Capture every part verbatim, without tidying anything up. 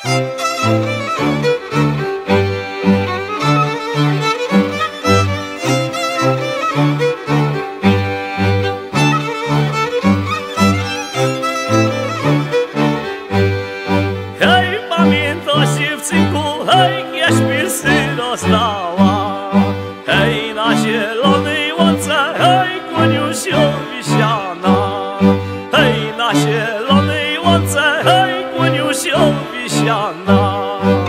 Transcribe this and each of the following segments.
Hej, jaśmirsy rozdała, hej, na zielonej łące, hej, kłoniusiowi siana. Hej, na zielonej łące, hej, kłoniusiowi siana.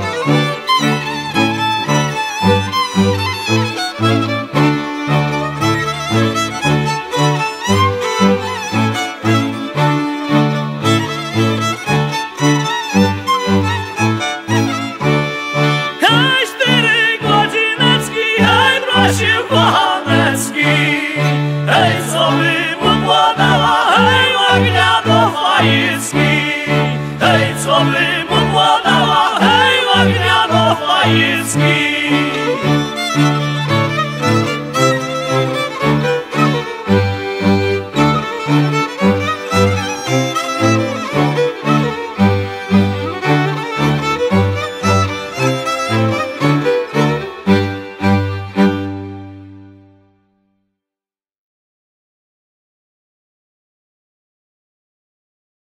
Hej, co by mu młodała, hej, Łagniato Fajicki. Hej, co by mu młodała, hej, Łagniato Fajicki.